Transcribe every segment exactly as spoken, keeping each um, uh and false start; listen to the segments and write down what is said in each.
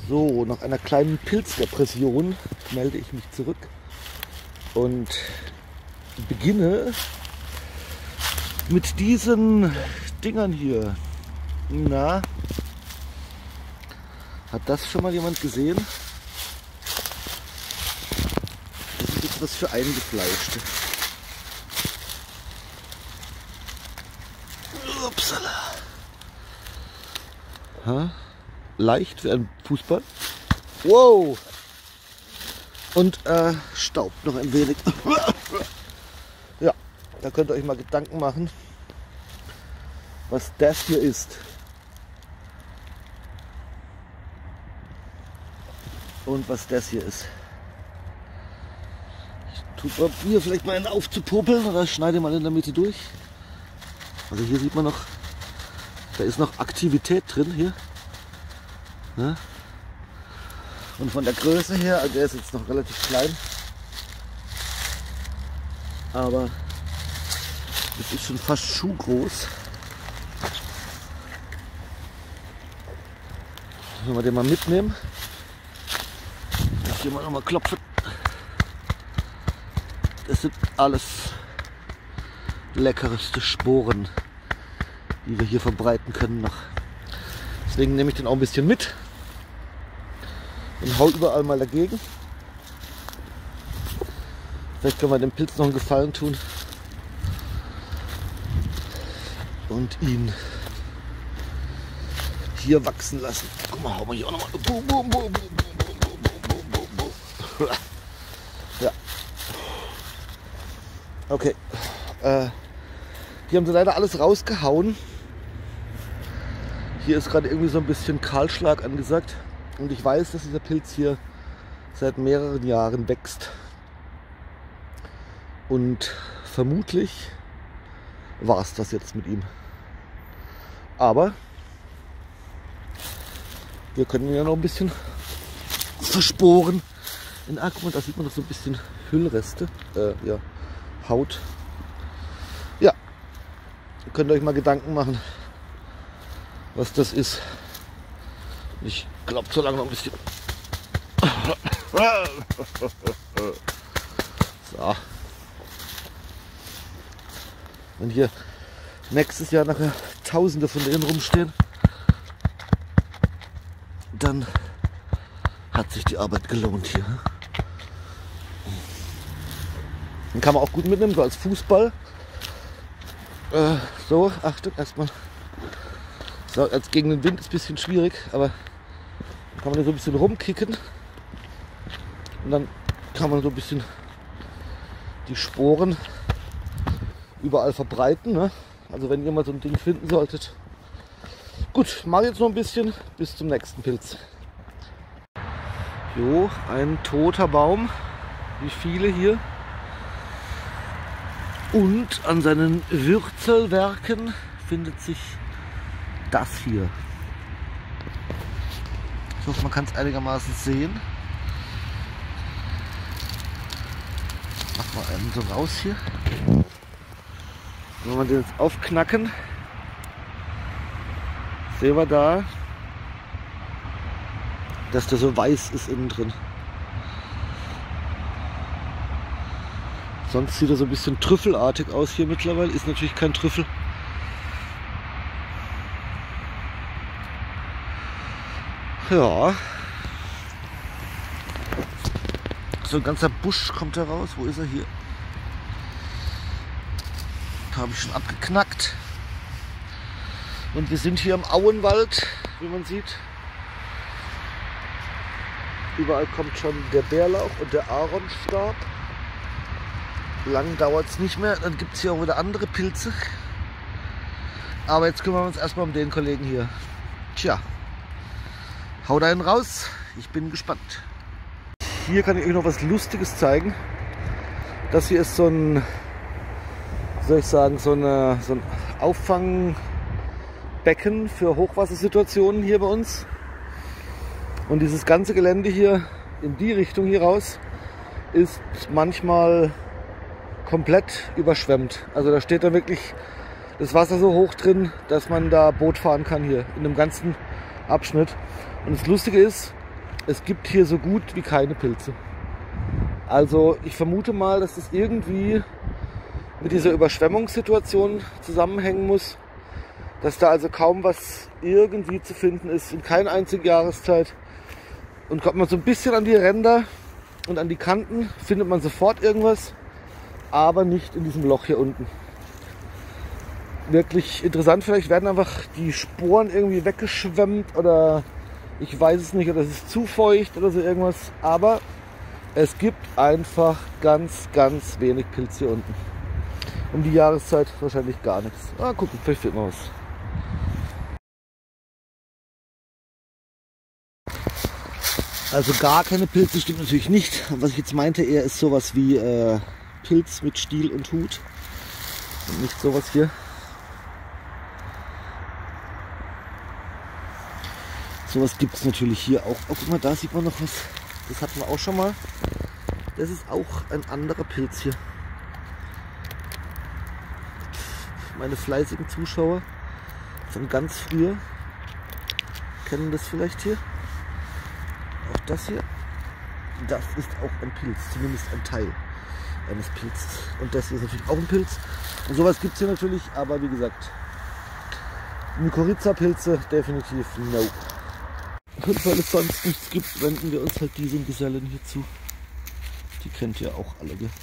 So, nach einer kleinen Pilzdepression melde ich mich zurück und beginne mit diesen Dingern hier. Na, hat das schon mal jemand gesehen? Das ist jetzt was für Eingefleischte. Upsala. Ha? Leicht wie ein Fußball. Wow! Und äh, staubt noch ein wenig. Ja, da könnt ihr euch mal Gedanken machen, was das hier ist. Und was das hier ist. Ich probiere vielleicht mal einen aufzupopeln oder schneide mal in der Mitte durch. Also hier sieht man noch, da ist noch Aktivität drin hier. Ja. Und von der Größe her, also der ist jetzt noch relativ klein, aber das ist schon fast schuhgroß. Wenn wir den mal mitnehmen, ich hier mal noch mal klopfen. Das sind alles leckerste Sporen, die wir hier verbreiten können noch. Deswegen nehme ich den auch ein bisschen mit und hau überall mal dagegen. Vielleicht können wir dem Pilz noch einen Gefallen tun und ihn hier wachsen lassen. Guck mal, hauen wir hier auch nochmal. Boom, boom, boom, boom, boom, boom, boom, boom, boom. Ja. Okay. Äh, die haben sie leider alles rausgehauen. Hier ist gerade irgendwie so ein bisschen Kahlschlag angesagt. Und ich weiß, dass dieser Pilz hier seit mehreren Jahren wächst. Und vermutlich war es das jetzt mit ihm. Aber wir können ihn ja noch ein bisschen versporen. In ah, guck mal, da sieht man noch so ein bisschen Hüllreste. Äh, ja, Haut. Ja, ihr könnt euch mal Gedanken machen, was das ist. Ich glaube, so lange noch ein bisschen. So. Wenn hier nächstes Jahr nachher Tausende von denen rumstehen, dann hat sich die Arbeit gelohnt hier. Den kann man auch gut mitnehmen, so als Fußball. Äh, so, Achtung, erstmal. So, als gegen den Wind ist ein bisschen schwierig, aber dann kann man so ein bisschen rumkicken und dann kann man so ein bisschen die Sporen überall verbreiten. Ne? Also wenn ihr mal so ein Ding finden solltet. Gut, mache jetzt noch ein bisschen bis zum nächsten Pilz. Jo, ein toter Baum, wie viele hier. Und an seinen Wurzelwerken findet sich das hier. Ich hoffe, man kann es einigermaßen sehen. Machen wir einen so raus hier. Wenn wir den jetzt aufknacken, sehen wir da, dass der so weiß ist innen drin. Sonst sieht er so ein bisschen trüffelartig aus hier mittlerweile. Ist natürlich kein Trüffel. Ja. So ein ganzer Busch kommt da raus. Wo ist er hier? Da habe ich schon abgeknackt. Und wir sind hier im Auenwald, wie man sieht. Überall kommt schon der Bärlauch und der Aaronstab. Lang dauert es nicht mehr. Dann gibt es hier auch wieder andere Pilze. Aber jetzt kümmern wir uns erstmal um den Kollegen hier. Tja. Haut einen raus, ich bin gespannt. Hier kann ich euch noch was Lustiges zeigen. Das hier ist so ein, wie soll ich sagen, so, eine, so ein Auffangbecken für Hochwassersituationen hier bei uns. Und dieses ganze Gelände hier in die Richtung hier raus ist manchmal komplett überschwemmt. Also da steht dann wirklich das Wasser so hoch drin, dass man da Boot fahren kann hier in dem ganzen Abschnitt. Und das Lustige ist, es gibt hier so gut wie keine Pilze. Also ich vermute mal, dass das irgendwie mit dieser Überschwemmungssituation zusammenhängen muss, dass da also kaum was irgendwie zu finden ist, in keiner einzigen Jahreszeit. Und kommt man so ein bisschen an die Ränder und an die Kanten, findet man sofort irgendwas, aber nicht in diesem Loch hier unten. Wirklich interessant, vielleicht werden einfach die Sporen irgendwie weggeschwemmt oder ich weiß es nicht, oder es ist zu feucht oder so irgendwas, aber es gibt einfach ganz, ganz wenig Pilz hier unten. Um die Jahreszeit wahrscheinlich gar nichts. Ah, gucken, vielleicht findet man was. Also gar keine Pilze stimmt natürlich nicht. Was ich jetzt meinte eher ist sowas wie äh, Pilz mit Stiel und Hut. Und nicht sowas hier. Sowas gibt es natürlich hier auch. Oh, guck mal, da sieht man noch was. Das hatten wir auch schon mal. Das ist auch ein anderer Pilz hier. Meine fleißigen Zuschauer von ganz früher kennen das vielleicht hier. Auch das hier. Das ist auch ein Pilz, zumindest ein Teil eines Pilzes. Und das hier ist natürlich auch ein Pilz. Und sowas gibt es hier natürlich, aber wie gesagt, Mykorrhiza-Pilze definitiv no. Und weil es sonst nichts gibt, wenden wir uns halt diesen Gesellen hier zu. Die kennt ihr auch alle, gell?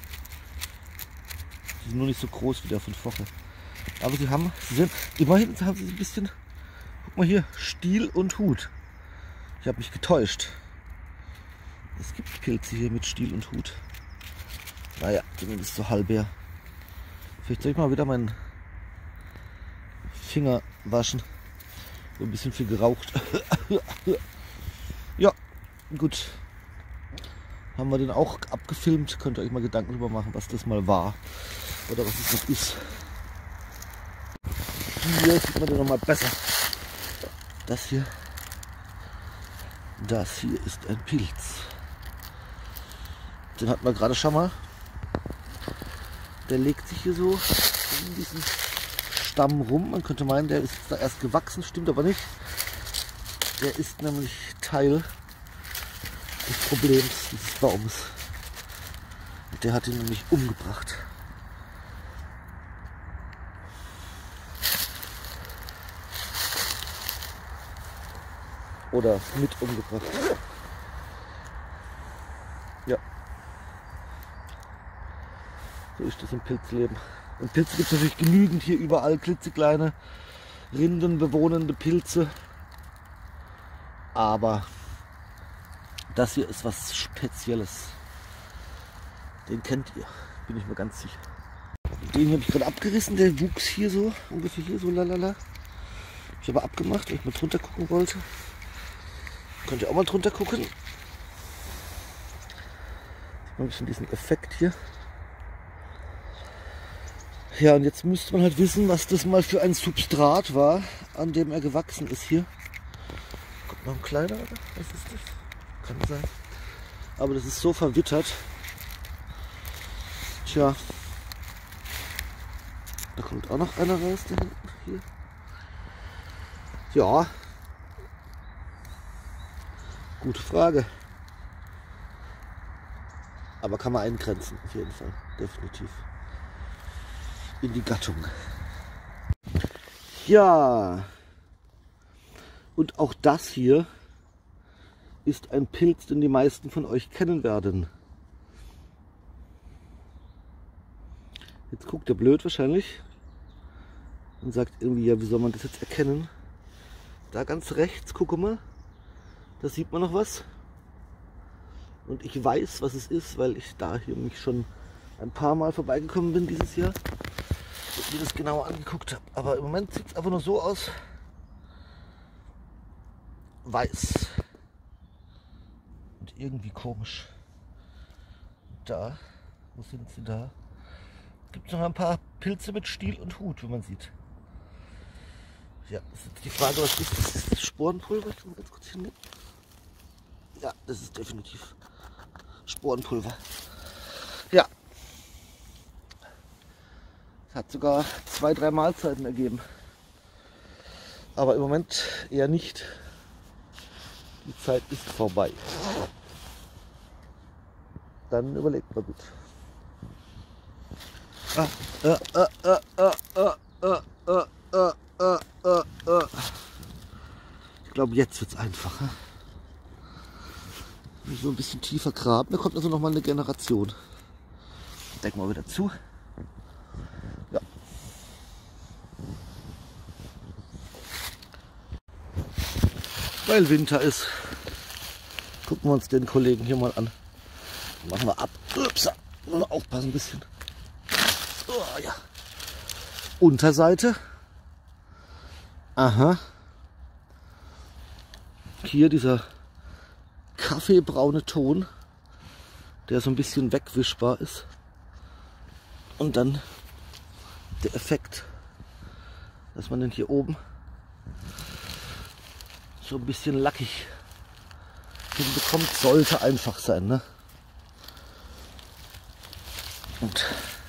Die sind nur nicht so groß wie der von vorher. Aber sie haben, sie sind, immerhin haben sie ein bisschen, guck mal hier, Stiel und Hut. Ich habe mich getäuscht. Es gibt Pilze hier mit Stiel und Hut. Naja, zumindest so halber. Vielleicht soll ich mal wieder meinen Finger waschen. So ein bisschen viel geraucht. Ja, gut. Haben wir den auch abgefilmt. Könnt ihr euch mal Gedanken darüber machen, was das mal war. Oder was es noch ist. Hier sieht man den noch mal besser. Das hier. Das hier ist ein Pilz. Den hatten wir gerade schon mal. Der legt sich hier so in diesen Stamm rum. Man könnte meinen, der ist da erst gewachsen, stimmt aber nicht. Der ist nämlich Teil des Problems dieses Baums. Der hat ihn nämlich umgebracht. Oder mit umgebracht. Ja. So ist das im Pilzleben. Und Pilze gibt es natürlich genügend hier überall. Klitzekleine, rindenbewohnende Pilze. Aber das hier ist was Spezielles. Den kennt ihr, bin ich mir ganz sicher. Den habe ich gerade abgerissen. Der wuchs hier so, ungefähr hier so, lalala. Ich habe abgemacht, weil ich mal drunter gucken wollte. Könnt ihr auch mal drunter gucken. Sieht man ein bisschen diesen Effekt hier. Ja, und jetzt müsste man halt wissen, was das mal für ein Substrat war, an dem er gewachsen ist hier. Kommt noch ein kleiner, oder? Was ist das? Kann sein. Aber das ist so verwittert. Tja. Da kommt auch noch einer raus, da hinten. Hier. Ja. Gute Frage. Aber kann man eingrenzen, auf jeden Fall. Definitiv. In die Gattung. Ja. Und auch das hier ist ein Pilz, den die meisten von euch kennen werden. Jetzt guckt er blöd wahrscheinlich und sagt irgendwie, ja, wie soll man das jetzt erkennen? Da ganz rechts, gucke mal, da sieht man noch was. Und ich weiß, was es ist, weil ich da hier mich schon ein paar Mal vorbeigekommen bin dieses Jahr und mir das genauer angeguckt habe. Aber im Moment sieht es einfach nur so aus. Weiß. Und irgendwie komisch. Da, wo sind sie da? Gibt es noch ein paar Pilze mit Stiel und Hut, wie man sieht. Ja, das ist jetzt die Frage, was ist das? Ist das Sporenpulver? Ich kann mal ganz kurz hinnehmen. Ja, das ist definitiv Sporenpulver. Ja. Hat sogar zwei, drei Mahlzeiten ergeben. Aber im Moment eher nicht. Die Zeit ist vorbei. Dann überlegt man gut. Ah, äh, äh, äh, äh, äh, äh, äh, äh, äh, äh, äh. Ich glaube, jetzt wird es einfacher. So ein bisschen tiefer graben, da kommt also noch mal eine Generation. Decken wir wieder zu. Ja. Weil Winter ist, gucken wir uns den Kollegen hier mal an. Machen wir ab. Ups, nur aufpassen ein bisschen. Oh, ja. Unterseite. Aha. Hier dieser kaffeebraune Ton, der so ein bisschen wegwischbar ist. Und dann der Effekt, dass man den hier oben so ein bisschen lackig hinbekommt, sollte einfach sein, ne? Und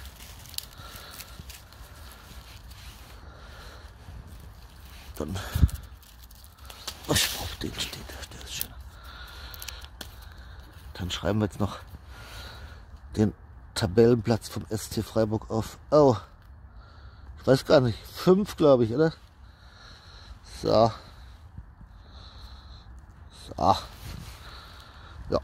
dann, was ich brauche, den steht, der ist schön. Dann schreiben wir jetzt noch den Tabellenplatz vom S C Freiburg auf. Oh, ich weiß gar nicht, fünf glaube ich, oder? So. So. Ja.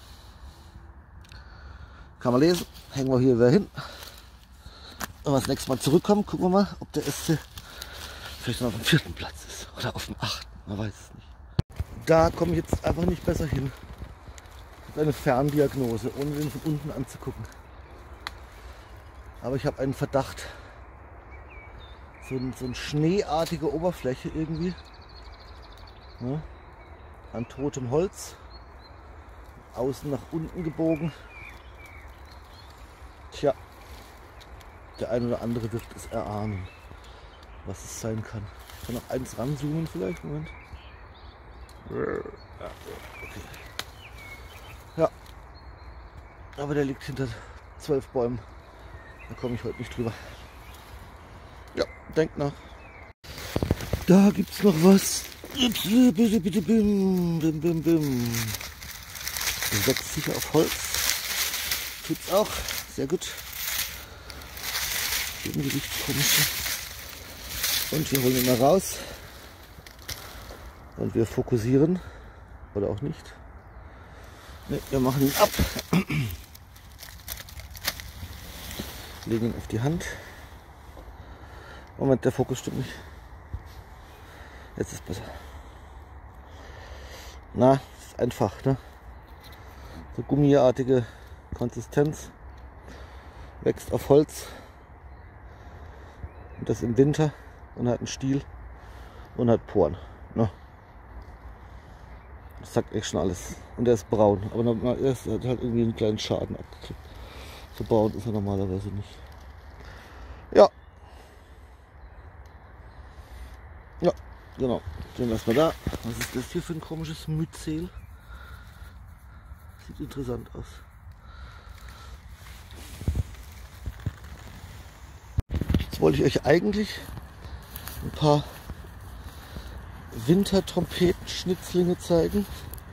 Kann man lesen. Hängen wir hier wieder hin. Wenn wir das nächste Mal zurückkommen, gucken wir mal, ob der S C vielleicht noch auf dem vierten Platz ist. Oder auf dem achten. Man weiß es nicht. Da komme ich jetzt einfach nicht besser hin. Das ist eine Ferndiagnose, ohne den von unten anzugucken. Aber ich habe einen Verdacht. So, ein, so eine schneeartige Oberfläche irgendwie. Ja. An totem Holz. Außen nach unten gebogen. Tja, der eine oder andere wird es erahnen, was es sein kann. Ich kann noch eins ranzoomen vielleicht. Moment. Ja, okay. Ja, aber der liegt hinter zwölf Bäumen. Da komme ich heute nicht drüber. Ja, denkt nach. Da gibt es noch was. Bitte, bitte, bim, bim, bim, bim. Das wächst sicher auf Holz. Tut's auch. Sehr gut. Irgendwie nichts Komisches. Und wir holen ihn mal raus. Und wir fokussieren. Oder auch nicht. Ne, wir machen ihn ab. Legen ihn auf die Hand. Moment, der Fokus stimmt nicht. Jetzt ist besser. Na, ist einfach, ne? So gummiartige Konsistenz. Wächst auf Holz. Und das im Winter. Und hat einen Stiel. Und hat Poren. Ne? Das sagt echt schon alles. Und er ist braun. Aber er hat halt irgendwie einen kleinen Schaden abgekriegt. So braun ist er normalerweise nicht. Ja. Ja, genau. Den lassen wir da. Was ist das hier für ein komisches Myzel? Sieht interessant aus. Jetzt wollte ich euch eigentlich ein paar Wintertrompetenschnitzlinge zeigen.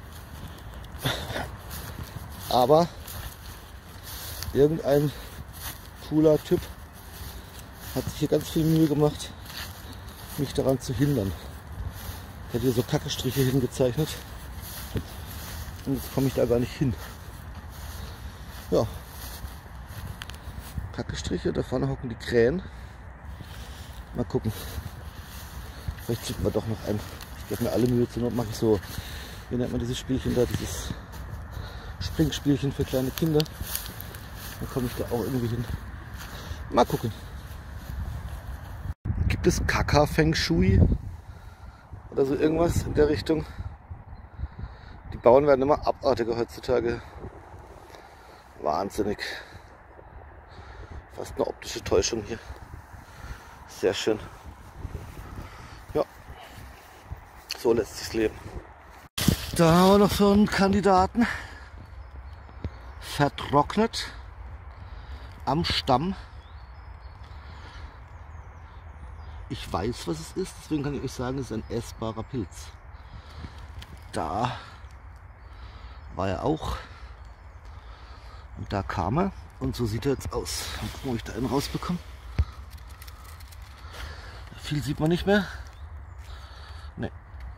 Aber irgendein cooler Typ hat sich hier ganz viel Mühe gemacht, mich daran zu hindern. Er hat hier so Kackestriche hingezeichnet. Und jetzt komme ich da gar nicht hin. Ja. Kackestriche, da vorne hocken die Krähen. Mal gucken. Vielleicht schicken wir doch noch ein. Ich gebe mir alle Mühe, zur Not mache ich so, wie nennt man dieses Spielchen da, dieses Springspielchen für kleine Kinder. Dann komme ich da auch irgendwie hin. Mal gucken. Gibt es Kaka Feng Shui? Oder so irgendwas in der Richtung? Die Bauern werden immer abartiger heutzutage. Wahnsinnig. Fast eine optische Täuschung hier. Sehr schön. Ja. So lässt sich's leben. Da haben wir noch so einen Kandidaten. Vertrocknet. Am Stamm. Ich weiß, was es ist, deswegen kann ich euch sagen, es ist ein essbarer Pilz. da war er auch. Und da kam er. Und so sieht er jetzt aus. Mal gucken, ob ich da einen rausbekomme. Viel sieht man nicht mehr. Nee.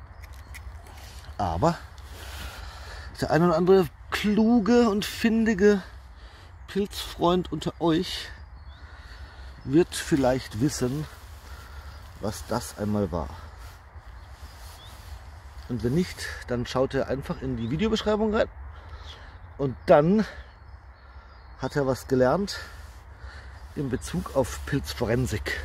Aber der ein oder andere kluge und findige Pilzfreund unter euch wird vielleicht wissen, was das einmal war. Und wenn nicht, dann schaut er einfach in die Videobeschreibung rein. Und dann hat er was gelernt in Bezug auf Pilzforensik.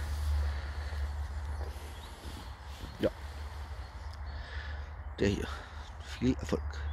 Ja, der hier. Viel Erfolg.